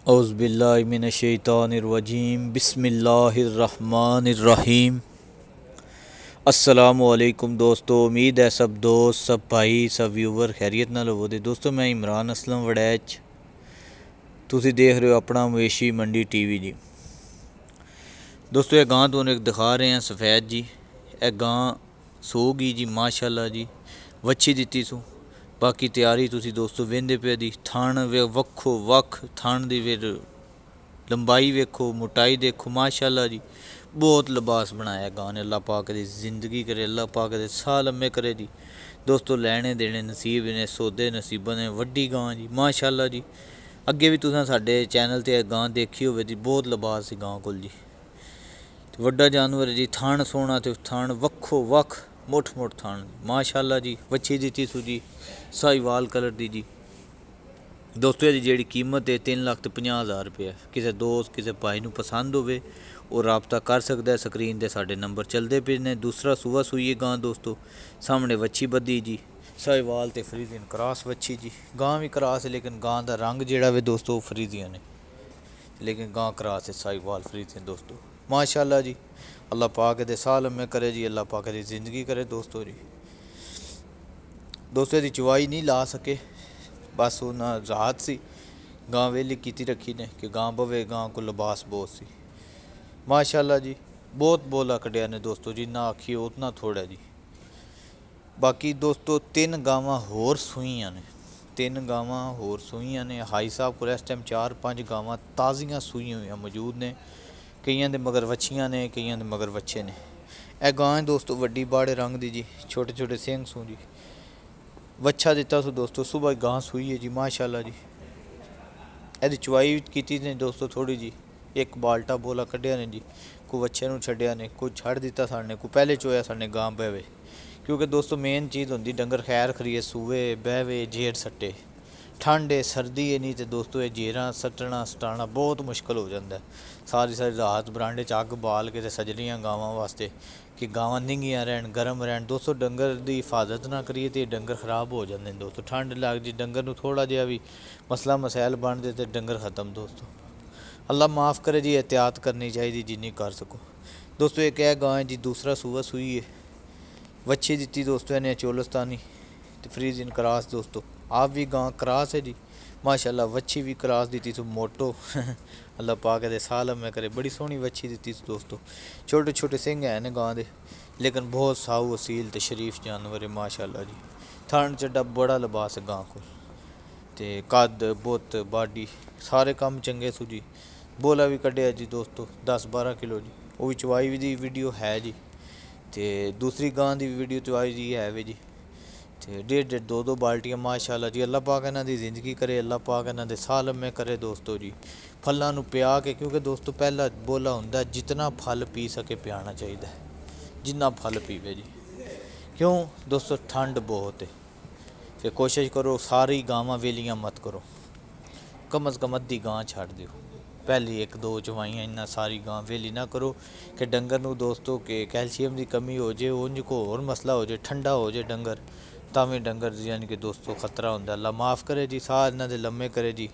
औज़ुबिल्लाहिमिनश्शैतानिर्रजीम बिस्मिल्लाहिर्रहमानिर्रहीम। अस्सलामुअलैकुम दोस्तों, उम्मीद है सब दोस्त, सब भाई, सब व्यूवर खैरियत नाल होवोगे। दोस्तों मैं इमरान असलम वड़ैच, तुसी देख रहे हो अपना मवेशी मंडी टीवी जी। दोस्तों ये गां तुहानूं एक दिखा रहे हैं सफ़ैद जी। यह गां सो गई जी माशाअल्लाह जी, वच्छी दित्ती सू। बाकी तैयारी तुसी दोस्तों वेंदे पे दी, थण वे वक्खो वक्ख थण दी फिर लंबाई वेखो, मोटाई देखो माशाअल्लाह जी। बहुत लिबास बनाया गां ने, अल्लाह पाक दी जिंदगी करे, अल्लाह पाक दे साह लम्मे करे जी। दोस्तों लैने देने नसीब ने, सौदे नसीबा ने, वड्डी गां जी माशाअल्लाह जी। अगे भी तुसें साडे चैनल ते गां देखी होवे जी, बहुत लिबास सी गां कोल जी। वड्डा जानवर है जी, थण सोहना ते थण वक्खो वक्ख मुठ मुठ थण माशाअल्लाह जी। वच्छी दित्ती सू जी, साहिवाल कलर दी जी। दोस्तों इसकी जी कीमत है 3,50,000 रुपये। किसी दोस्त किसी भाई नूं पसंद होवे और रबता कर सकता है। स्क्रीन ते साडे नंबर चलते पे ने। दूसरा सूआ सूई है गां दोस्तों, सामने वच्छी बद्धी जी, साहिवाल ते फ्रीजियन क्रॉस वच्छी जी। गां भी क्रॉस है लेकिन गां का रंग जोड़ा वे दोस्तों फ्रीजियन है, लेकिन गां क्रॉस है साहिवाल फ्रीजियन दोस्तों माशाअल्लाह जी। अल्लाह पाक दे साह लम्मे करे जी, अल्लाह पाक दी ज़िंदगी करे दोस्तों जी। दोस्तों दी चवाई नहीं ला सके, बस उन्हें राहत सी गां वेली की रखी ने कि गां बवे, गां को लिबास बहुत सी माशाअल्लाह जी। बहुत बोला कटिया ने दोस्तों, जिन्ना आखिए उतना थोड़ा जी। बाकी दोस्तों 3 गावां होर सूईयां ने, 3 गावां होर सूईयां ने। हाई साहब को इस टाइम 4-5 गावां ताज़ियां सूईयां हुई मौजूद ने। कईयां दे मगर वच्छियां ने, कईयां दे मगर वच्छे ने। यह गां दोस्तों वड्डी बाड़े रंग दी जी, छोटे छोटे सिंह सूं जी। वच्छा दिता सू दोस्तों, सुबह गां सूई है जी माशाअल्लाह जी। यदि चवाई की ने दोस्तों थोड़ी जी, एक बाल्टा बोला कढ़िया ने जी। को वच्छे नूं छड्डिया ने, को छड़ दिता साढ़े को पहले चोया साढ़े गां बहवे। क्योंकि दोस्तों मेन चीज़ होंदी डंगर खैर खरीए सूए बहवे जेर सट्टे। ठंड है सर्दी है नहीं तो दोस्तों ये जेरां सट्टना सटाना बहुत मुश्किल हो जाता है। सारी सारी रात बरांडे च अग बाल के सजनियां गावां वास्ते कि गावां निंगियां रहन, गर्म रहन। दोस्तों डंगर की हिफाजत ना करिए तो डंगर खराब हो जाते हैं दोस्तों। ठंड लग जी डंगर नूं थोड़ा जिहा भी मसला मसैल बनते तो डंगर ख़त्म दोस्तों। अल्लाह माफ़ करे जी, एहतियात करनी चाहिए जिन्नी कर सको दोस्तों। एक है गां जी, दूसरा सूआ सूई है। वच्छी दित्ती दोस्तों इन्हें चोलस्तानी तो फ्रीजियन क्रॉस दोस्तों। आप भी गां क्रॉस है जी माशाअल्लाह। वच्छी भी क्रॉस दी तो मोटो अल्लाह पाक दे साह लम्मे करे, बड़ी सोहनी वच्छी दी दोस्तों। छोटे छोटे सिंह हैं ने गां दे, लेकिन बहुत साऊ असील तो शरीफ जानवर है माशाअल्लाह जी। थण चड्डा बड़ा लिबास है गां को, तो कद बुत बाडी सारे काम चंगे सू जी। बोला भी कढ़िया जी दोस्तों 10-12 किलो जी। वो भी चवाई दी वीडियो है जी, तो दूसरी गां की वीडियो चवाई जी है वे जी। तो 1.5 2-2 बाल्टियाँ माशाअल्लाह जी। अल्लाह पाक इन्हां दी ज़िंदगी करे, अल्लाह पाक इन्हां दे साह लम्मे करे दोस्तों जी। फलों नूं पिया के, क्योंकि दोस्तों पहला बोला हुंदा जितना फल पी सके पियाना चाहिए, जिन्ना फल पीवे जी। क्यों दोस्तों ठंड बहुत है, तो कोशिश करो सारी गावां वेलियां मत करो, कम अज़ कम अद्धी गां छड़ दिओ। पहली 1-2 चवाइयां इन्ना सारी गां वेली ना करो कि डंगर नूं दोस्तों के कैल्शियम की कमी हो जाए, उंज को होर मसला हो जाए, ठंडा हो जाए डंगर, तावें डंगर यानी कि दोस्तों खतरा होंदा। अल्लाह माफ़ करे जी, साह इन्हां दे लम्मे करे जी।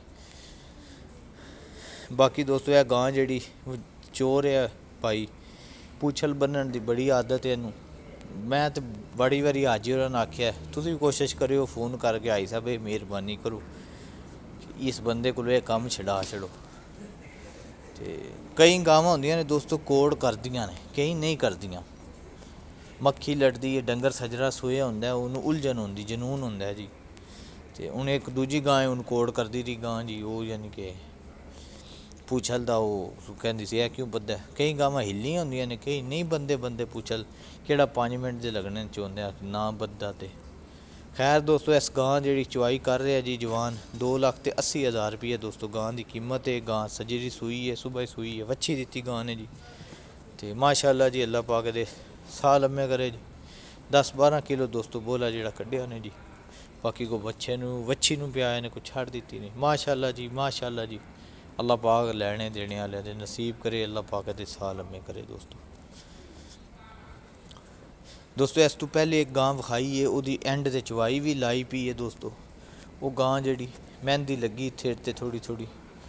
बाकी दोस्तों यह गां जिहड़ी चोर है भाई, पूछल बन्नण दी बड़ी आदत है इनू। मैं तो बड़ी बारी हाजी होरां ने आख्या तुसीं भी कोशिश करियो फ़ोन करके, हाई साहब ये मेहरबानी करो इस बंदे को यह कम छड़ा छड़ो। तो कई गावां होंदियां ने दोस्तों कोड़ करदियां ने, कई नहीं करदियां। मक्खी लड़दी है, डंगर सजरा सोया होंदा है, उन्होंने उलझन होंदी, जनून होंदा है जी। तो हूँ एक दूजी गां है, उन्होंने कोड़ करदी रही गां जी। वो यानी कि पूछल दा वो कहंदी सी क्यों बद्धा। कई गावां हिल्लियां होंदियां ने, कई नहीं बंदे बंदे पूछल केड़ा 5 मिनट दे लगने चाहुंदे ना बद्धा। तो खैर दोस्तों इस गां जी चवाई कर रहा जी जवान 2,80,000 रुपये दोस्तों गां की कीमत है। गां सजरी सूई है, सुबह सूई है, वच्छी दी गां ने जी। तो माशाअल्लाह जी अल्लाह पाक दे साह लम्मे करे जी। 10-12 किलो दोस्तों बोला जोड़ा कढ़िया ने जी। बाकी को वच्छी नूं पियाया ने, को छड़ दी नहीं माशाअल्लाह जी माशाअल्लाह जी। अल्लाह पाक लैने देने वाले दे नसीब करे, अल्लाह पाक दे साह लम्मे करे दोस्तों। इस तो पहले एक गां विखाई है, वो एंड से चवाई भी लाई पी है दोस्तों। वो गां जी मेहंदी लगी थिर ते थोड़ी थोड़ी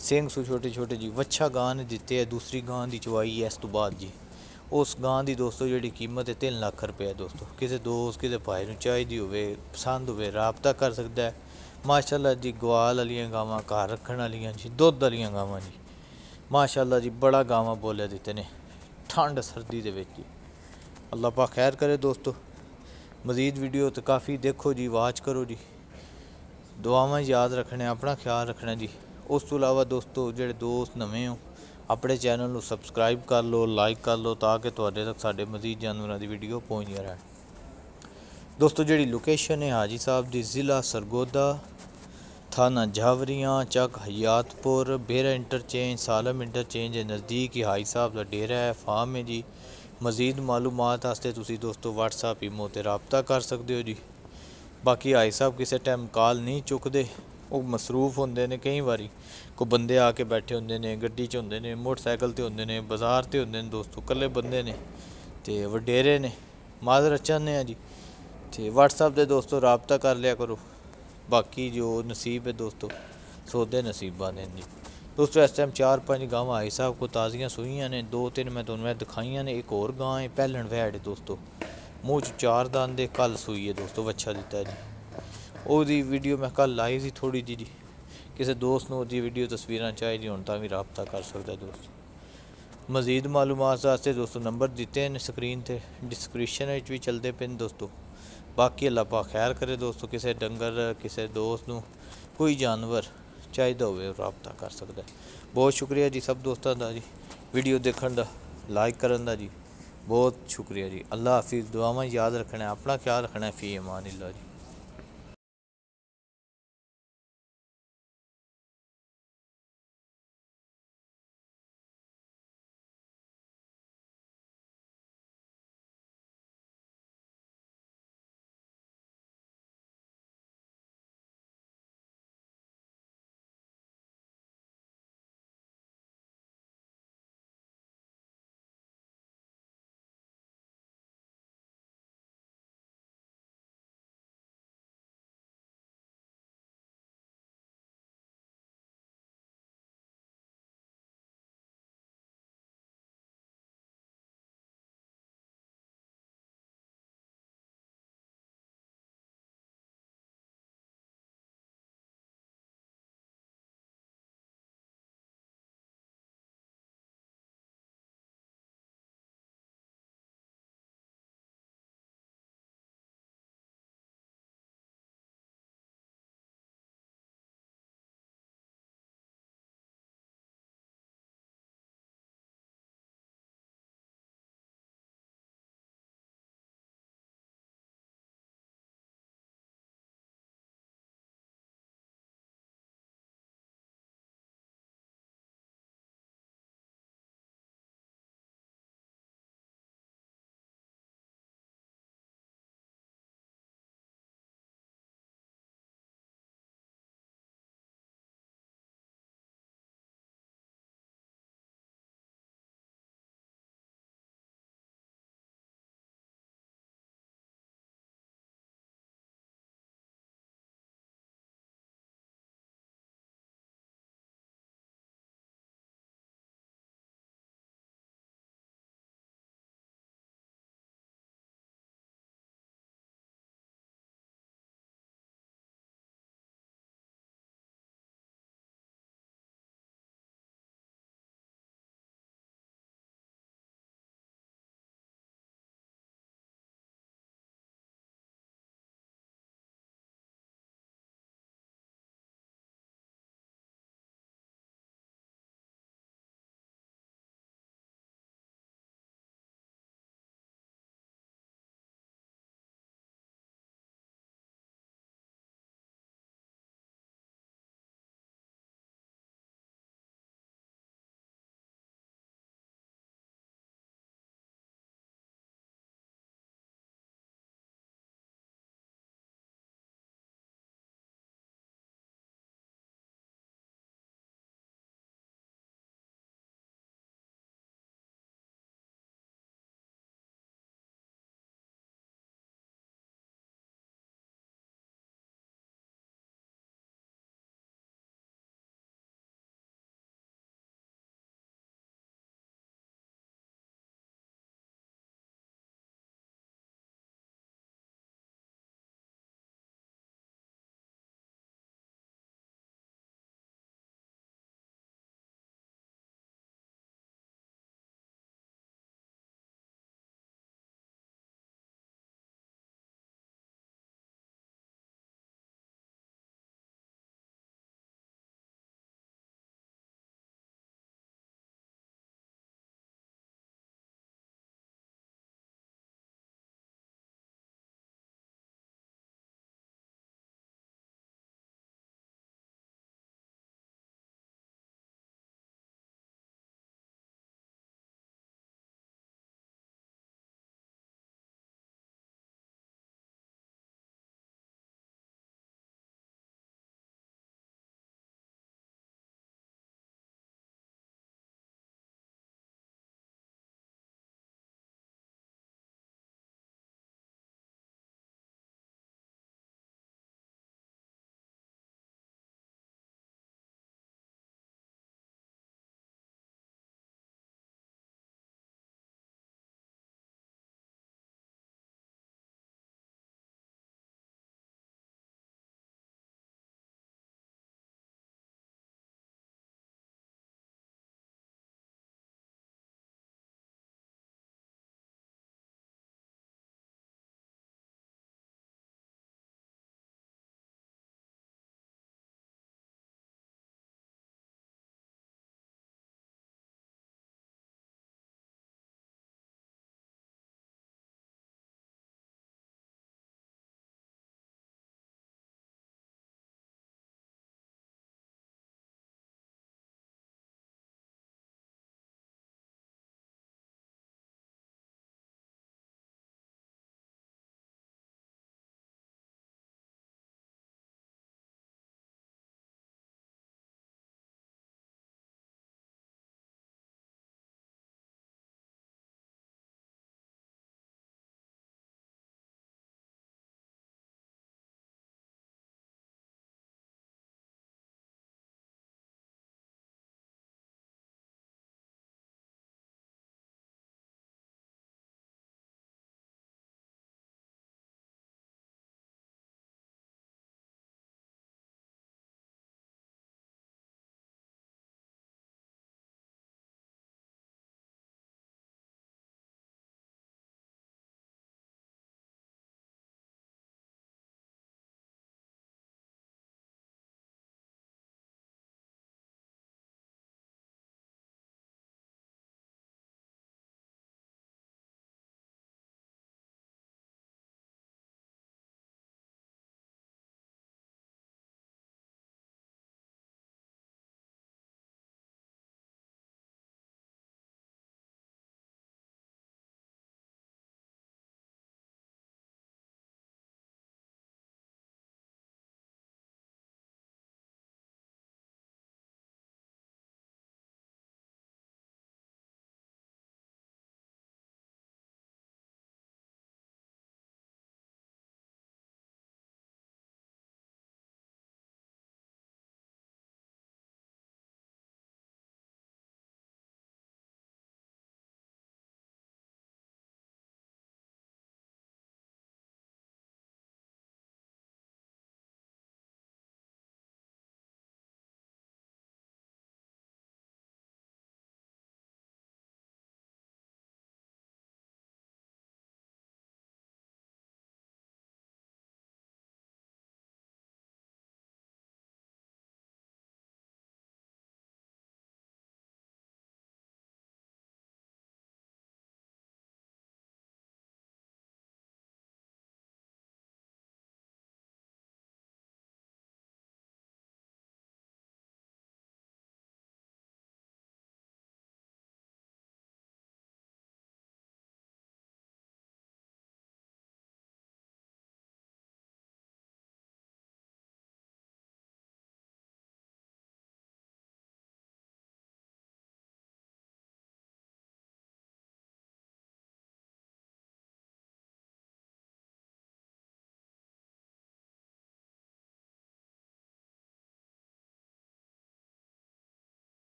ਸਿੰਘ ਸੂ ਛੋਟੇ ਛੋਟੇ ਜੀ। ਵੱਛਾ ਗਾਂ ਨੇ ਦਿੱਤੇ ਹੈ, दूसरी ਗਾਂ ਦੀ ਚਵਾਈ ਹੈ ਇਸ ਤੋਂ ਬਾਅਦ ਜੀ। ਉਸ ਗਾਂ ਦੀ ਦੋਸਤੋ ਜਿਹੜੀ ਕੀਮਤ ਹੈ 3 ਲੱਖ ਰੁਪਏ ਦੋਸਤੋ। ਕਿਸੇ ਦੋਸਤ ਕਿਸੇ ਭਾਈ ਨੂੰ ਚਾਹੀਦੀ ਹੋਵੇ, ਪਸੰਦ ਹੋਵੇ, ਰਾਬਤਾ ਕਰ ਸਕਦਾ ਹੈ। ਮਾਸ਼ਾਅੱਲਾ ਜੀ ਗਵਾਲ ਵਾਲੀਆਂ ਗਾਵਾਂ, ਘਰ ਰੱਖਣ ਵਾਲੀਆਂ ਜੀ, ਦੁੱਧ ਵਾਲੀਆਂ ਗਾਵਾਂ ਜੀ। ਮਾਸ਼ਾਅੱਲਾ ਜੀ ਬੜਾ ਗਾਵਾਂ ਬੋਲੇ ਦਿੱਤੇ ਨੇ ਠੰਡ ਸਰਦੀ ਦੇ ਵਿੱਚ ਜੀ। ਅੱਲਾਹ ਪਾਕ ਖੈਰ करे दोस्तों। मज़ीद वीडियो तो काफ़ी देखो जी, वाच करो जी, दुआवां याद रखने, अपना ख्याल रखना जी। उस तो इलावा दोस्तों ਜਿਹੜੇ ਦੋਸਤ ਨਵੇਂ ਹੋ ਆਪਣੇ ਚੈਨਲ ਨੂੰ ਸਬਸਕ੍ਰਾਈਬ ਕਰ ਲਓ, ਲਾਈਕ ਕਰ ਲਓ ਤਾਂ ਕਿ ਤੁਹਾਡੇ ਤੱਕ ਸਾਡੇ ਮਜ਼ੀਦ ਜਾਨਵਰਾਂ ਦੀ ਵੀਡੀਓ ਪਹੁੰਚਦੀਆਂ ਰਹਿਣ। ਦੋਸਤੋ ਜਿਹੜੀ ਲੋਕੇਸ਼ਨ ਹੈ ਹਾਜੀ ਸਾਹਿਬ ਦੀ, ज़िला सरगोदा, थाना झावरियाँ, चक हयातपुर, बेरा इंटरचेंज, सालम इंटरचेंज के नज़दीक ही हाजी साहब का डेरा है, फार्म है जी। मज़ीद मालूमात वास्ते तुसी दोस्तों WhatsApp ईमो ते राबता कर सकते हो जी। बाकी हाजी साहब किसी टाइम कॉल नहीं चुकते, वो मसरूफ होंदे ने, कई बारी कोई बंदे आके बैठे होंदे ने, गड्डी च होंदे ने, मोटरसाइकिल ते होंदे ने, बाज़ार ते होंदे ने दोस्तों, कल्ले बंदे ने ते वडेरे ने। माजरत चाहते हैं जी ते WhatsApp ते दोस्तों राबता कर लिया करो। बाकी जो नसीब है दोस्तों सौदे नसीबा ने जी। दोस्तों इस टाइम 4-5 गावां हाजी साहब को ताज़ियाँ सूईयां ने, 2-3 मैं तुहानूं दिखाइयां ने। एक और गां है पैलन वैड़ दोस्तों, मूँह च 4 दंद, कल सूई है दोस्तों, बच्चा दिता है जी। ओदी वीडियो मैं कल लाई सी थोड़ी जी। किसी दोस्त नूं ओदी वीडियो तस्वीरां चाहिए होण तां भी राबता कर सकदा दोस्तों। मज़ीद मालूमात वास्ते दोस्तों नंबर दिते हैं स्क्रीन ते, डिस्क्रिप्शन भी चलते पे दोस्तों। बाकी अल्लाह पाक खैर करे दोस्तों। किसी डंगर किसी दोस्त नूं कोई जानवर चाहिदा होवे राबता कर सकदा है। बहुत शुक्रिया जी सब दोस्तों का जी, वीडियो देखने का, लाइक करन दा जी, बहुत शुक्रिया जी। अल्लाह हाफिज़। दुआवां याद रखना है, अपना ख्याल रखना है। फ़ी अमान अल्लाह जी।